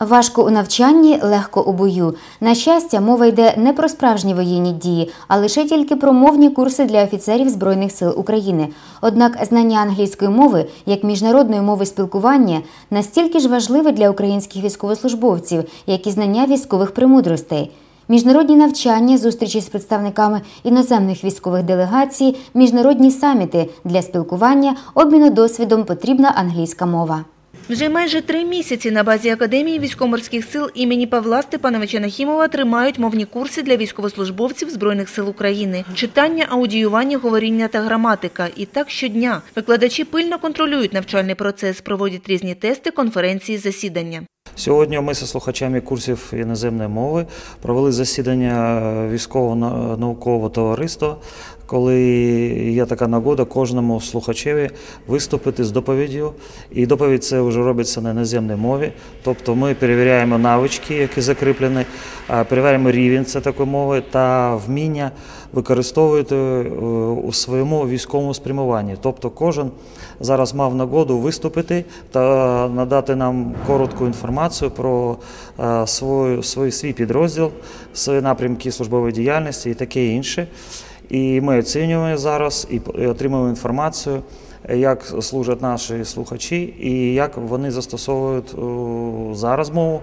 Важко у навчанні, легко у бою. На щастя, мова йде не про справжні воєнні дії, а лише тільки про мовні курси для офіцерів Збройних сил України. Однак знання англійської мови, як міжнародної мови спілкування, настільки ж важливе для українських військовослужбовців, як і знання військових премудростей. Міжнародні навчання, зустрічі з представниками іноземних військових делегацій, міжнародні саміти – для спілкування, обміну досвідом потрібна англійська мова. Вже майже 3 місяці на базі Академії військово-морських сил імені Павла Степановича Нахімова тримають мовні курси для військовослужбовців Збройних сил України. Читання, аудіювання, говоріння та граматика. І так щодня. Викладачі пильно контролюють навчальний процес, проводять різні тести, конференції, засідання. Сьогодні ми зі слухачами курсів іноземної мови провели засідання військово-наукового товариства, коли є така нагода кожному слухачеві виступити з доповіддю. І доповідь це вже робиться на іноземній мові. Тобто ми перевіряємо навички, які закріплені, перевіряємо рівень такої мови та вміння використовувати у своєму військовому спрямуванні. Тобто кожен зараз мав нагоду виступити та надати нам коротку інформацію про свій підрозділ, свої напрямки службової діяльності і таке інше. І ми оцінюємо зараз і отримуємо інформацію, як служать наші слухачі і як вони застосовують зараз мову.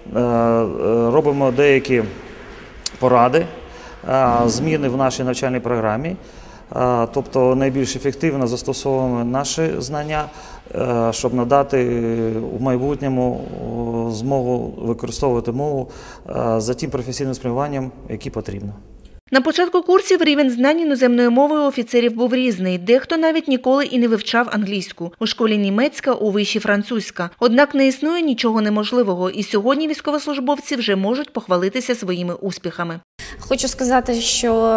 Робимо деякі поради, зміни в нашій навчальній програмі. Тобто найбільш ефективно застосовуємо наші знання, щоб надати в майбутньому змогу використовувати мову за тим професійним спрямуванням, яке потрібно. На початку курсів рівень знань іноземної мови у офіцерів був різний. Дехто навіть ніколи і не вивчав англійську. У школі німецька, у виші французька. Однак не існує нічого неможливого. І сьогодні військовослужбовці вже можуть похвалитися своїми успіхами. Хочу сказати, що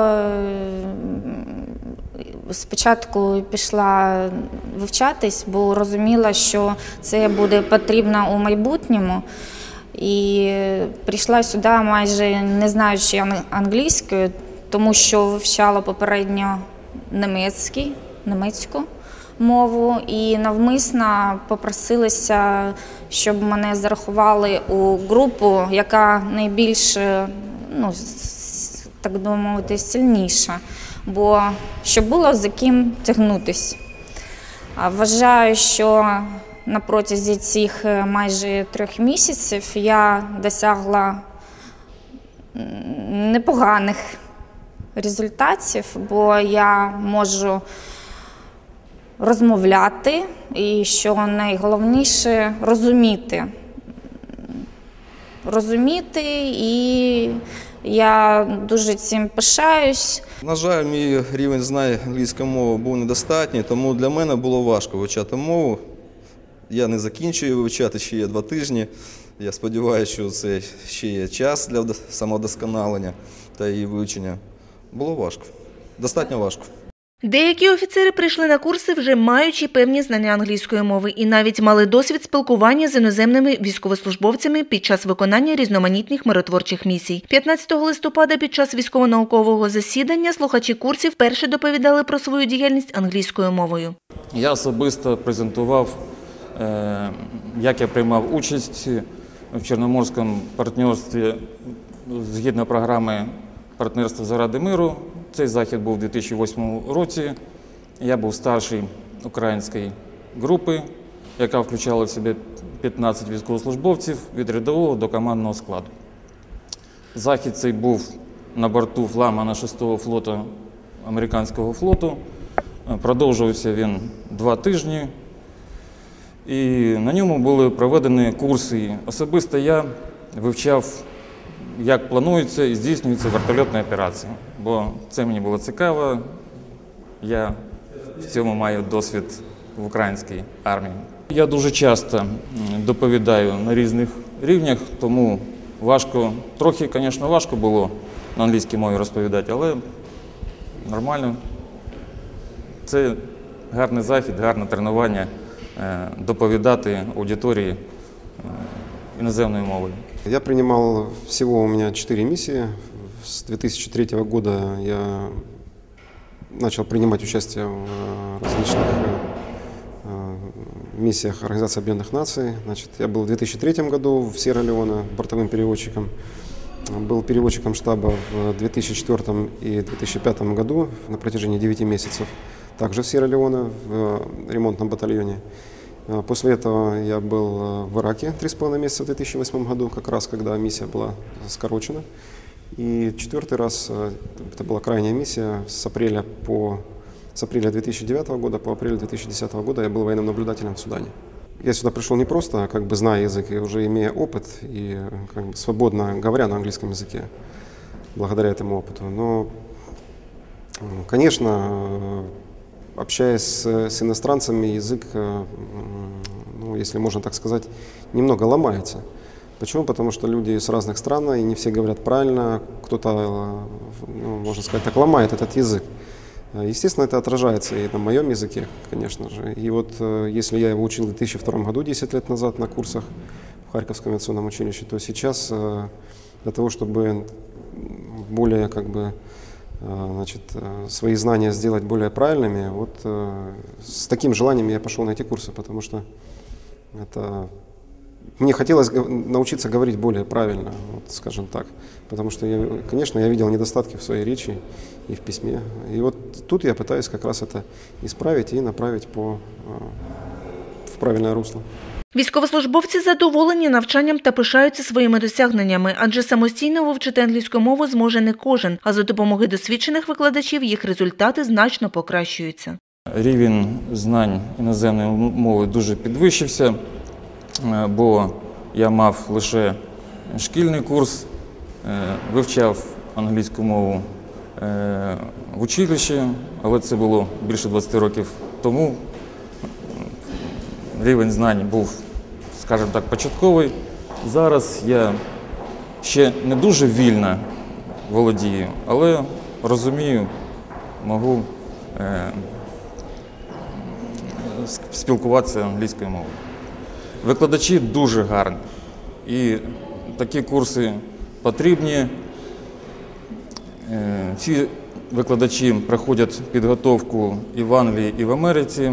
спочатку пішла вивчатись, бо розуміла, що це буде потрібно у майбутньому. І прийшла сюди майже не знаючи англійською, тому що вивчала попередньо німецьку мову і навмисно попросилася, щоб мене зарахували у групу, яка найбільш, так би мовити, сильніша, бо щоб було за ким тягнутися. Вважаю, що на протязі цих майже 3 місяців я досягла непоганих результатів, бо я можу розмовляти і, що найголовніше, розуміти, і я дуже цим пишаюсь. На жаль, мій рівень знань англійської мови був недостатній, тому для мене було важко вивчати мову. Я не закінчую вивчати, ще є 2 тижні. Я сподіваюся, що це ще є час для самовдосконалення та її вивчення. Було важко, достатньо важко. Деякі офіцери прийшли на курси, вже маючи певні знання англійської мови і навіть мали досвід спілкування з іноземними військовослужбовцями під час виконання різноманітних миротворчих місій. 15 листопада під час військово-наукового засідання слухачі курсів вперше доповідали про свою діяльність англійською мовою. Я особисто презентував, як я приймав участь в Чорноморському партнерстві згідно програми «Партнерство заради миру». Цей захід був у 2008 році. Я був старший української групи, яка включала в себе 15 військовослужбовців від рядового до командного складу. Захід цей був на борту флагмана 6-го флоту американського флоту. Продовжувався він 2 тижні. І на ньому були проведені курси. Особисто я вивчав, як плануються і здійснюються вертольотні операції, бо це мені було цікаво. Я в цьому маю досвід в українській армії. Я дуже часто доповідаю на різних рівнях, тому важко, трохи, звісно, важко було на англійській мові розповідати, але нормально. Це гарний захід, гарне тренування доповідати аудиторії иноземной мовой. Я принимал, всего у меня 4 миссии. С 2003 года я начал принимать участие в различных миссиях Организации Объединенных Наций. Значит, я был в 2003 году в Сьерра-Леоне бортовым переводчиком. Был переводчиком штаба в 2004 и 2005 году на протяжении 9 месяцев. Также в Сьерра-Леоне в ремонтном батальоне. После этого я был в Ираке 3,5 месяца в 2008 году, как раз когда миссия была скорочена. И 4-й раз, это была крайняя миссия, с апреля 2009 года по апрель 2010 года я был военным наблюдателем в Судане. Я сюда пришел не просто, как бы зная язык, и уже имея опыт и как бы свободно говоря на английском языке, благодаря этому опыту. Но, конечно, общаясь с иностранцами, язык, ну, если можно так сказать, немного ломается. Почему? Потому что люди с разных стран, и не все говорят правильно, кто-то, ну, можно сказать, так ломает этот язык. Естественно, это отражается и на моем языке, конечно же. И вот если я его учил в 2002 году, 10 лет назад, на курсах в Харьковском авиационном училище, то сейчас для того, чтобы более, как бы, значит, свои знания сделать более правильными, вот с таким желанием я пошел на эти курсы, потому что это... Мне хотелось научиться говорить более правильно, вот, скажем так, потому что, конечно, я видел недостатки в своей речи и в письме. И вот тут я пытаюсь как раз это исправить и направить в правильное русло. Військовослужбовці задоволені навчанням та пишаються своїми досягненнями, адже самостійно вивчити англійську мову зможе не кожен, а за допомогою досвідчених викладачів їх результати значно покращуються. Рівень знань іноземної мови дуже підвищився, бо я мав лише шкільний курс, вивчав англійську мову в училищі, але це було більше 20 років тому. Рівень знань був, скажімо так, початковий. Зараз я ще не дуже вільно володію, але розумію, можу спілкуватися англійською мовою. Викладачі дуже гарні, і такі курси потрібні. Ці викладачі проходять підготовку і в Англії, і в Америці.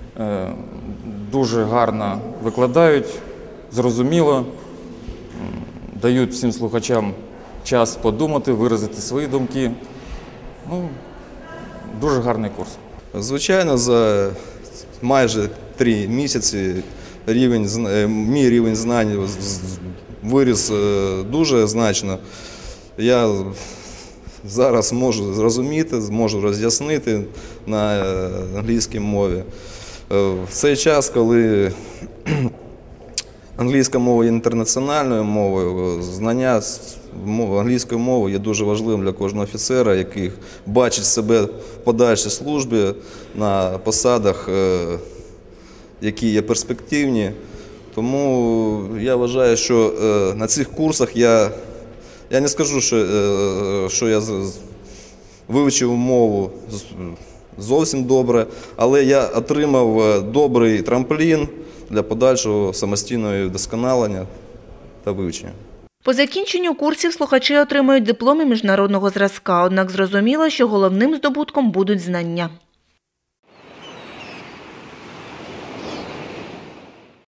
Дуже гарно викладають, зрозуміло, дають всім слухачам час подумати, виразити свої думки. Ну, дуже гарний курс. Звичайно, за майже 3 місяці мій рівень знань виріс дуже значно. Я зараз можу зрозуміти, можу роз'яснити на англійській мові. В цей час, коли англійська мова є інтернаціональною мовою, знання англійської мови є дуже важливим для кожного офіцера, який бачить себе в подальшій службі на посадах, які є перспективні. Тому я вважаю, що на цих курсах я не скажу, що я вивчив мову зовсім добре, але я отримав добрий трамплін для подальшого самостійного вдосконалення та вивчення. По закінченню курсів слухачі отримують дипломи міжнародного зразка, однак зрозуміло, що головним здобутком будуть знання.